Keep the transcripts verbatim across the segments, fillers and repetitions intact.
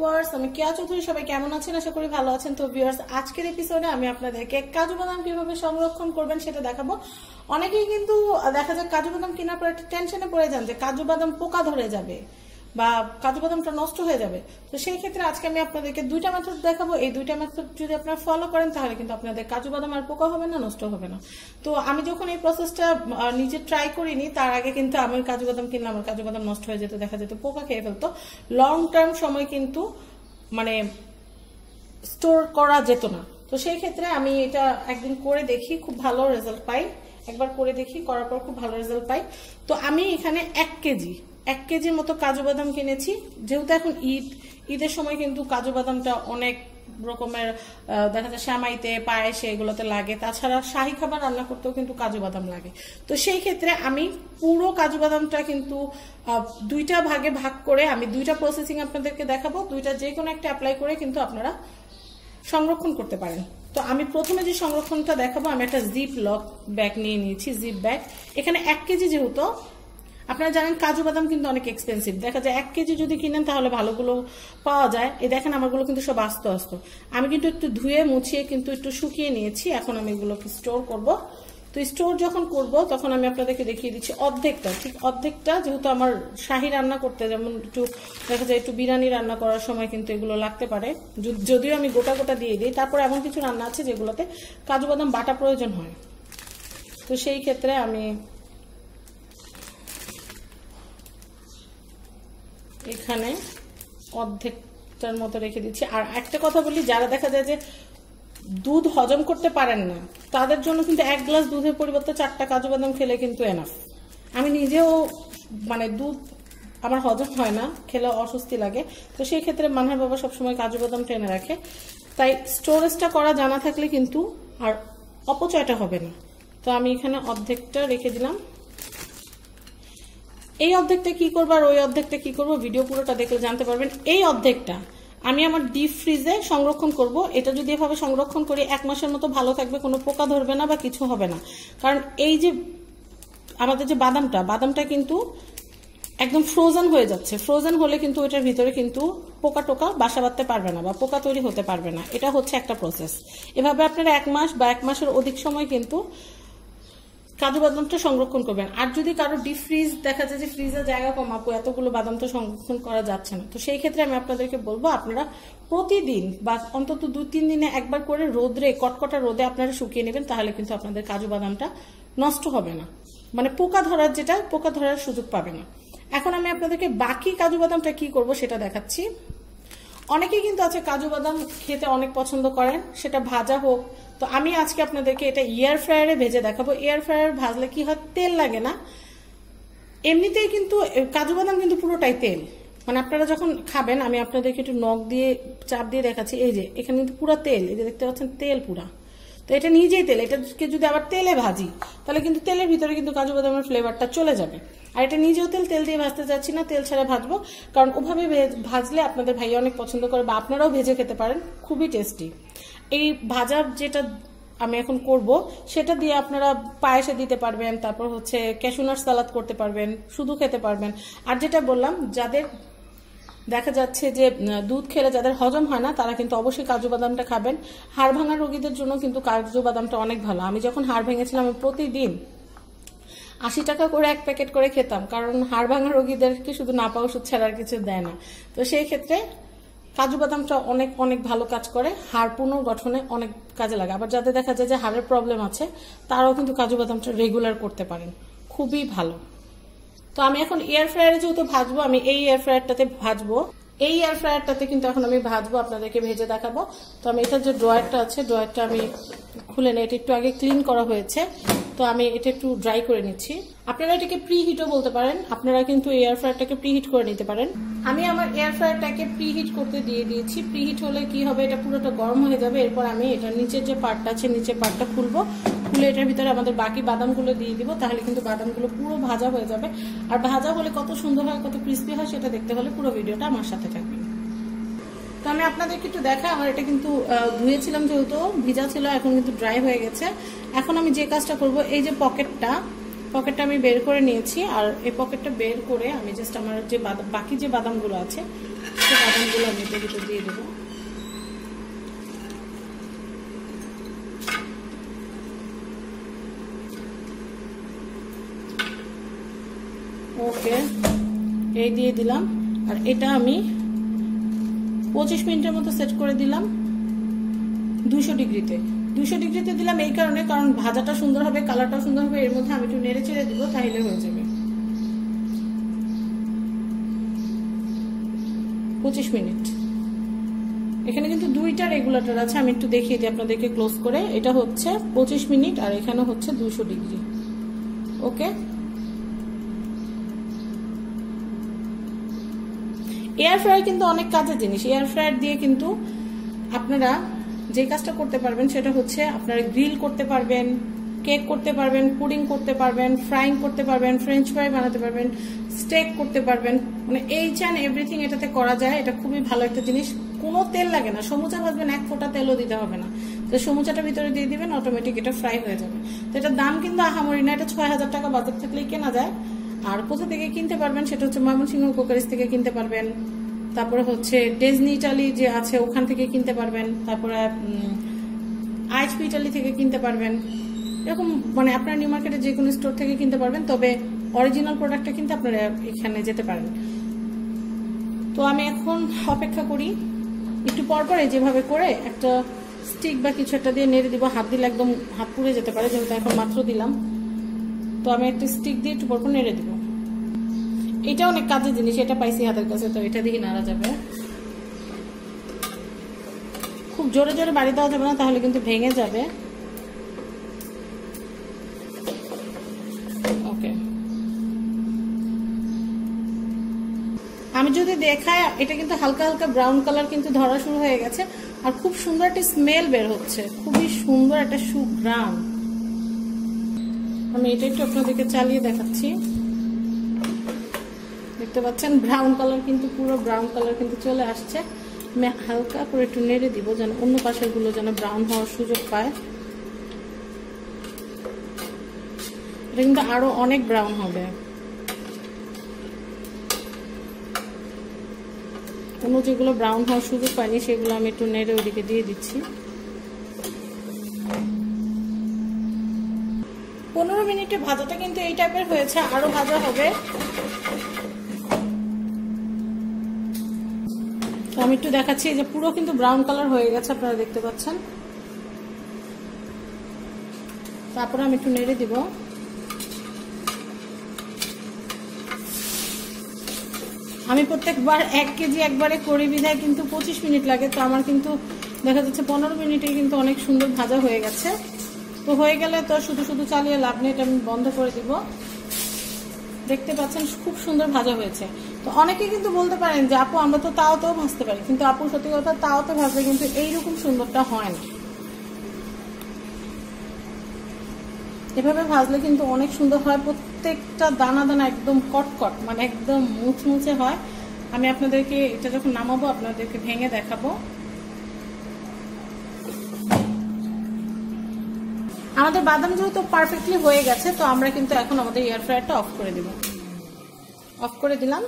Viewers, আমি কেয়া চৌধুরী। সবাই কেমন আছেন? আশা করি ভালো আছেন। তো ভিউয়ার্স, আজকের এপিসোডে আমি আপনাদেরকে কাজু বাদাম কিভাবে সংরক্ষণ করবেন সেটা দেখাবো। অনেকেই কিন্তু দেখা যায় কাজু বাদাম কেনার পর একটা টেনশনে পড়ে যান যে কাজু বাদাম পোকা ধরে যাবে বা কাজু বাদামটা নষ্ট হয়ে যাবে। তো সেই ক্ষেত্রে আজকে আমি আপনাদেরকে দুইটা মেথড দেখাবো। এই দুইটা মেথড যদি আপনারা ফলো করেন তাহলে কিন্তু আপনাদের কাজু বাদাম আর পোকা হবে না, নষ্ট হবে না। তো আমি যখন এই প্রসেসটা নিজে ট্রাই করিনি, তার আগে কিন্তু আমি কাজু বাদাম কিনলাম, আমার কাজু বাদাম নষ্ট হয়ে যেত, দেখা যেত পোকা খেয়ে ফেলতো। লং টার্ম সময় কিন্তু মানে স্টোর করা যেত না। তো সেই ক্ষেত্রে আমি এটা একদিন করে দেখি, খুব ভালো রেজাল্ট পাই। একবার করে দেখি, করার পর খুব ভালো রেজাল্ট পাই। তো আমি এখানে এক কেজি এক কেজির মতো কাজু বাদাম কিনেছি। যেহেতু এখন ঈদ, ঈদের সময় কিন্তু কাজু বাদামটা অনেক রকমের দেখা যায় শ্যামাইতে, পায়েসে এগুলোতে লাগে। তাছাড়া শাহী খাবার রান্না করতেও কিন্তু কাজু বাদাম লাগে। তো সেই ক্ষেত্রে আমি পুরো কাজু বাদামটা কিন্তু দুইটা ভাগে ভাগ করে আমি দুইটা প্রসেসিং আপনাদেরকে দেখাবো। দুইটা যে কোনো একটা অ্যাপ্লাই করে কিন্তু আপনারা সংরক্ষণ করতে পারেন। তো আমি প্রথমে যে সংরক্ষণটা দেখাবো, আমি একটা জিপ লক ব্যাগ নিয়ে নিয়েছি। জিপ ব্যাগ এখানে এক কেজি, যেহেতু আপনারা জানেন কাজু বাদাম কিন্তু অনেক এক্সপেন্সিভ। দেখা যায় এক কেজি যদি কিনেন তাহলে ভালোগুলো পাওয়া যায়। এই দেখেন আমারগুলো কিন্তু সব আস্ত আস্ত। আমি কিন্তু একটু ধুয়ে মুছিয়ে কিন্তু একটু শুকিয়ে নিয়েছি। এখন আমি এগুলোকে স্টোর করব। তো স্টোর যখন করব তখন আমি আপনাদেরকে দেখিয়ে দিচ্ছি অর্ধেকটা, ঠিক অর্ধেকটা, যেহেতু আমার শাহী রান্না করতে, যেমন একটু দেখা যায় একটু বিরিয়ানি রান্না করার সময় কিন্তু এগুলো লাগতে পারে, যদিও আমি গোটা গোটা দিয়ে দিই। তারপর এমন কিছু রান্না আছে যেগুলোতে কাজু বাদাম বাটা প্রয়োজন হয়। তো সেই ক্ষেত্রে আমি এখানে অর্ধেকটার মতো রেখে দিচ্ছি। আর একটা কথা বলি, যারা দেখা যায় যে দুধ হজম করতে পারেন না, তাদের জন্য কিন্তু এক গ্লাস দুধের পরিবর্তে চারটা কাজু বাদাম খেলে কিন্তু এনাফ। আমি নিজেও মানে দুধ আমার হজম হয় না, খেলে অস্বস্তি লাগে। তো সেই ক্ষেত্রে মানহার বাবা সবসময় কাজু বাদাম টেনে রাখে। তাই স্টোরেজটা করা জানা থাকলে কিন্তু আর অপচয়টা হবে না। তো আমি এখানে অর্ধেকটা রেখে দিলাম। এই অর্ধেকটা কি করবো আর ওই অর্ধেকটা কি করবো ভিডিও পুরোটা দেখলে জানতে পারবেন। এই অর্ধেকটা আমি আমার ডিপ ফ্রিজে সংরক্ষণ করব। এটা যদি এভাবে সংরক্ষণ করি এক মাসের মতো ভালো থাকবে, কোনো পোকা ধরবে না বা কিছু হবে না। কারণ এই যে আমাদের যে বাদামটা বাদামটা কিন্তু একদম ফ্রোজেন হয়ে যাচ্ছে। ফ্রোজেন হলে কিন্তু ওইটার ভিতরে কিন্তু পোকা টোকা বাসা বাঁধতে পারবে না বা পোকা তৈরি হতে পারবে না। এটা হচ্ছে একটা প্রসেস। এভাবে আপনারা এক মাস বা এক মাসের অধিক সময় কিন্তু কাজু বাদামটা সংরক্ষণ করবেন। আর যদি কারো ডিপ ফ্রিজ দেখা যায় যে ফ্রিজের জায়গা কম, আপু এতগুলো বাদাম তো সংরক্ষণ করা যাচ্ছে না, তো সেই ক্ষেত্রে আমি আপনাদেরকে বলবো আপনারা প্রতিদিন বা অন্তত দুই তিন দিনে একবার করে রোদরে, কটকটা রোদে আপনারা শুকিয়ে নেবেন। তাহলে কিন্তু আপনাদের কাজু বাদামটা নষ্ট হবে না, মানে পোকা ধরার যেটা পোকা ধরার সুযোগ পাবে না। এখন আমি আপনাদেরকে বাকি কাজু বাদামটা কি করব সেটা দেখাচ্ছি। অনেকেই কিন্তু আছে কাজু বাদাম খেতে অনেক পছন্দ করেন, সেটা ভাজা হোক। তো আমি আজকে আপনাদেরকে এটা এয়ার ফ্রায়ারে ভেজে দেখাবো। এয়ার ফ্রায়ার ভাজলে কি হয়, তেল লাগে না। এমনিতেই কিন্তু কাজু বাদাম কিন্তু পুরোটাই তেল, মানে আপনারা যখন খাবেন, আমি আপনাদেরকে একটু নখ দিয়ে চাপ দিয়ে দেখাচ্ছি। এই যে এখানে কিন্তু পুরো তেল, এই যে দেখতে পাচ্ছেন তেল পুরা। তো এটা নিজেই তেল, এটাকে যদি আবার তেলে ভাজি তাহলে কিন্তু তেলের ভিতরে কিন্তু কাজু বাদামের ফ্লেভারটা চলে যাবে। আর এটা নিজেও তেল, তেল দিয়ে ভাজতে যাচ্ছি না, তেল ছাড়া ভাজবো। কারণ ওভাবে ভাজলে আপনাদের ভাই অনেক পছন্দ করে বা আপনারাও ভেজে খেতে পারেন, খুবই টেস্টি। এই ভাজা যেটা আমি এখন করব সেটা দিয়ে আপনারা পায়েসে দিতে পারবেন, তারপর হচ্ছে ক্যাশু নাট সালাদ করতে পারবেন, শুধু খেতে পারবেন। আর যেটা বললাম, যাদের দেখা যাচ্ছে যে দুধ খেলে যাদের হজম হয় না, তারা কিন্তু অবশ্যই কাজু বাদামটা খাবেন। হাড় ভাঙা রোগীদের জন্য কিন্তু কাজু বাদামটা অনেক ভালো। আমি যখন হাড় ভেঙেছিলাম, আমি প্রতিদিন আশি টাকা করে এক প্যাকেট করে খেতাম, কারণ হাড় ভাঙা রোগীদেরকে শুধু নাপা ওষুধ ছাড়া আর কিছু দেয় না। তো সেই ক্ষেত্রে কাজু বাদামটা অনেক অনেক ভালো কাজ করে, হাড় পুনর্গঠনে অনেক কাজে লাগে। আবার যাদের দেখা যায় যে হাড়ের প্রবলেম আছে, তারাও কিন্তু কাজু বাদামটা রেগুলার করতে পারেন, খুবই ভালো। তো আমি এখন এয়ার ফ্রায়ারে যেহেতু ভাজবো, আমি এই এয়ার ফ্রায়ারটাতে ভাজবো। এই এয়ার ফ্রায়ারটাতে কিন্তু এখন আমি ভাজবো, আপনাদেরকে ভেজে দেখাবো। তো আমি এটার যে ড্রয়ারটা আছে, ড্রয়ারটা আমি খুলে নেই, এটা একটু আগে ক্লিন করা হয়েছে। তো আমি এটা একটু ড্রাই করে নিচ্ছি। আপনারা এটাকে প্রি হিটও বলতে পারেন, আপনারা কিন্তু এয়ার ফ্রায়ারটাকে প্রি হিট করে নিতে পারেন। আমি আমার এয়ার ফ্রায়ারটাকে প্রি হিট করতে দিয়ে দিয়েছি। প্রি হিট হলে কি হবে, এটা পুরোটা গরম হয়ে যাবে। এরপর আমি এটা নিচের যে পার্টটা আছে, নিচের পার্টটা খুলবো, খুলে এটার ভিতরে আমাদের বাকি বাদামগুলো দিয়ে দিব। তাহলে কিন্তু বাদামগুলো পুরো ভাজা হয়ে যাবে। আর ভাজা হলে কত সুন্দর হয়, কত ক্রিস্পি হয়, সেটা দেখতে হলে পুরো ভিডিওটা আমার সাথে থাকবে। তো আমি আপনাদেরকে একটু দেখাই, আমার এটা কিন্তু ধুয়েছিলাম, যেহেতু ভিজা ছিল, এখন কিন্তু ড্রাই হয়ে গেছে। এখন আমি যে কাজটা করব, এই যে পকেটটা পকেটটা আমি বের করে নিয়েছি। আর এই পকেটটা বের করে আমি জাস্ট আমার যে বাকি যে বাদামগুলো আছে বাদামগুলো আমি এটার ভিতর দিয়ে দেবো। ওকে, এই দিয়ে দিলাম। আর এটা আমি পঁচিশ মিনিটের মতো সেট করে দিলাম দুইশো ডিগ্রিতে। দুইশো ডিগ্রিতে দিলাম এই কারণে, কারণ ভাজাটা সুন্দর হবে, কালারটাও সুন্দর হবে। এর মধ্যে আমি একটু নেড়ে চেড়ে দিব, তাহলে হয়ে যাবে। পঁচিশ মিনিট। এখানে কিন্তু দুইটা রেগুলেটর আছে, আমি একটু দেখিয়ে দিই আপনাদেরকে ক্লোজ করে। এটা হচ্ছে পঁচিশ মিনিট আর এখানে হচ্ছে দুইশো ডিগ্রি। ওকে, এয়ার ফ্রায়ার কিন্তু অনেক কাজের জিনিস। এয়ার ফ্রায়ার দিয়ে কিন্তু আপনারা যে কাজটা করতে পারবেন সেটা হচ্ছে আপনারা গ্রিল করতে পারবেন, কেক করতে পারবেন, পুডিং করতে পারবেন, ফ্রাইং করতে পারবেন, ফ্রেঞ্চ ফ্রাই বানাতে পারবেন, স্টেক করতে পারবেন, মানে এইচ অ্যান্ড এভরিথিং এটাতে করা যায়। এটা খুবই ভালো একটা জিনিস, কোনো তেল লাগে না। সমুচা ভাজবেন, এক ফোঁটা তেলও দিতে হবে না। তো সমুচাটা ভিতরে দিয়ে দিবেন, অটোমেটিক এটা ফ্রাই হয়ে যাবে। তো এটার দাম কিন্তু আহামরি না, এটা ছয় হাজার টাকা বাজার থাকলেই কেনা যায়। আর কোথা থেকে কিনতে পারবেন সেটা হচ্ছে ময়মনসিংহ কোকারিজ থেকে কিনতে পারবেন, তারপরে হচ্ছে ডেজনি ইটালি যে আছে ওখান থেকে কিনতে পারবেন, তারপরে আইচপি ইটালি থেকে কিনতে পারবেন। এরকম মানে আপনার নিউ মার্কেটে যে কোনো স্টোর থেকে কিনতে পারবেন, তবে অরিজিনাল প্রোডাক্টটা কিনতে আপনারা এখানে যেতে পারেন। তো আমি এখন অপেক্ষা করি, একটু পর পরে যেভাবে করে একটা স্টিক বা কিছু একটা দিয়ে নেড়ে দিব। হাত দিলে একদম হাত পুড়ে যেতে পারে, যেহেতু এখন মাত্র দিলাম। তো আমি একটা স্টিক দিয়ে একটু পর পর নেড়ে দিব। এটা অনেক কাজের জিনিস, এটা পাইছি হাতের কাছে, তো এটা দিয়ে নাড়া যাবে। খুব জোরে জোরে বাড়ি দেওয়া যাবে না, তাহলে কিন্তু ভেঙে যাবে। ওকে, আমি যদি দেখাই, এটা কিন্তু হালকা হালকা ব্রাউন কালার কিন্তু ধরা শুরু হয়ে গেছে, আর খুব সুন্দর একটা স্মেল বের হচ্ছে, খুবই সুন্দর একটা সুঘ্রাণ। আমি এটা একটু আপনাদেরকে চালিয়ে দেখাচ্ছি। দেখতে পাচ্ছেন ব্রাউন কালার, কিন্তু পুরো ব্রাউন কালার কিন্তু চলে আসছে। আমি হালকা করে একটু নেড়ে দিব, যেন অন্য পাশের গুলো যেন ব্রাউন হওয়ার সুযোগ পায়। এটা কিন্তু আরো অনেক ব্রাউন হবে। অন্য যেগুলো ব্রাউন হওয়ার সুযোগ পায়নি সেগুলো আমি একটু নেড়ে ওদিকে দিয়ে দিচ্ছি। পনেরো মিনিটে ভাজাটা কিন্তু এই টাইপের হয়েছে, আরো ভাজা হবে। আমি একটু দেখাচ্ছি যে পুরো কিন্তু ব্রাউন কালার হয়ে গেছে, আপনারা দেখতে পাচ্ছেন। তারপরে আমি একটু নেড়ে দিব। আমি প্রত্যেকবার এক কেজি একবারে করি বিধায় কিন্তু পঁচিশ মিনিট লাগে, তো আমার কিন্তু দেখা যাচ্ছে পনেরো মিনিটে কিন্তু অনেক সুন্দর ভাজা হয়ে গেছে। তো হয়ে গেলে তো শুধু শুধু চালিয়ে লাভ নেই, এটা আমি বন্ধ করে দিব। দেখতে পাচ্ছেন খুব সুন্দর ভাজা হয়েছে। তো অনেকে কিন্তু বলতে পারেন যে আপু আমরা তো তাও তো ভাজতে পারি, কিন্তু আপু সত্যি কথা তাও তো ভাজলে কিন্তু এইরকম সুন্দরটা হয় না। এভাবে ভাজলে কিন্তু অনেক সুন্দর হয়, প্রত্যেকটা দানা দানা একদম কটকট, মানে একদম মুচমুচে হয়। আমি আপনাদেরকে এটা যখন নামাবো আপনাদেরকে ভেঙে দেখাবো। আমাদের বাদাম যেহেতু পারফেক্টলি হয়ে গেছে, তো আমরা কিন্তু এখন আমাদের এয়ার ফ্রায়ারটা অফ করে দিব। অফ করে দিলাম।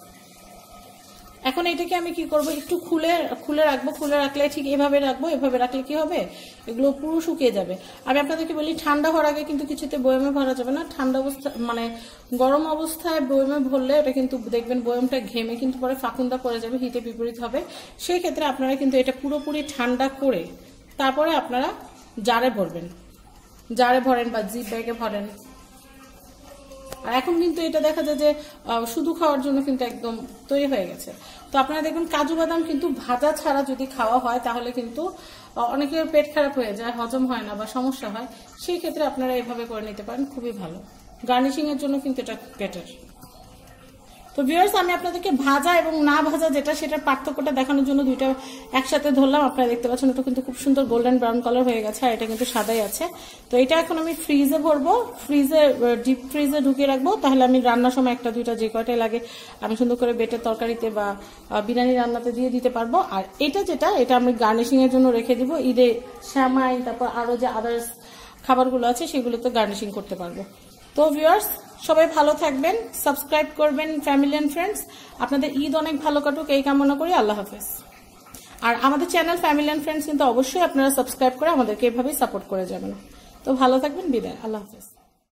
এখন এটাকে আমি কি করব, একটু খুলে খুলে রাখবো। খুলে রাখলে ঠিক এভাবে রাখবো, এভাবে রাখলে কি হবে, এগুলো পুরো শুকিয়ে যাবে। আমি আপনাদেরকে বলি ঠান্ডা হওয়ার আগে কিন্তু কিছুতে বয়মে ভরা যাবে না। ঠান্ডা অবস্থা মানে গরম অবস্থায় বয়মে ভরলে এটা কিন্তু দেখবেন বয়মটা ঘেমে কিন্তু পরে ফাকুন্দা পড়ে যাবে, হিতে বিপরীত হবে। সেই ক্ষেত্রে আপনারা কিন্তু এটা পুরোপুরি ঠান্ডা করে তারপরে আপনারা জারে ভরবেন, জারে ভরেন বা জিপ ব্যাগে ভরেন। আর এখন কিন্তু এটা দেখা যায় যে শুধু খাওয়ার জন্য কিন্তু একদম তৈরি হয়ে গেছে। তো আপনারা দেখুন কাজু বাদাম কিন্তু ভাজা ছাড়া যদি খাওয়া হয় তাহলে কিন্তু অনেকের পেট খারাপ হয়ে যায়, হজম হয় না বা সমস্যা হয়। সেই ক্ষেত্রে আপনারা এভাবে করে নিতে পারেন, খুবই ভালো। গার্নিশিং এর জন্য কিন্তু এটা বেটার। তো ভিউয়ার্স, আমি আপনাদেরকে ভাজা এবং না ভাজা যেটা সেটার পার্থক্যটা দেখানোর জন্য দুইটা একসাথে ধরলাম। আপনারা দেখতে পাচ্ছেন ওটা কিন্তু খুব সুন্দর গোল্ডেন ব্রাউন কালার হয়ে গেছে, আর এটা কিন্তু সাদাই আছে। তো এটা এখন আমি ফ্রিজে ভরবো, ফ্রিজে ডিপ ফ্রিজে ঢুকিয়ে রাখবো। তাহলে আমি রান্নার সময় একটা দুইটা যে কয়টাই লাগে আমি সুন্দর করে বেটের তরকারিতে বা বিরিয়ানি রান্নাতে দিয়ে দিতে পারবো। আর এটা যেটা এটা আমি গার্নিশিং এর জন্য রেখে দিব। ঈদে শ্যামাই তারপর আরো যে আদার্স খাবারগুলো আছে সেগুলোতে গার্নিশিং করতে পারবো। তো ভিউয়ার্স, সবাই ভালো থাকবেন, সাবস্ক্রাইব করবেন ফ্যামিলি এন্ড ফ্রেন্ডস। আপনাদের ঈদ অনেক ভালো কাটুক এই কামনা করি। আল্লাহ হাফেজ। আর আমাদের চ্যানেল ফ্যামিলি এন্ড ফ্রেন্ডস কিন্তু অবশ্যই আপনারা সাবস্ক্রাইব করে আমাদেরকে এভাবেই সাপোর্ট করে যাবেন। তো ভালো থাকবেন, বিদায়, আল্লাহ হাফেজ।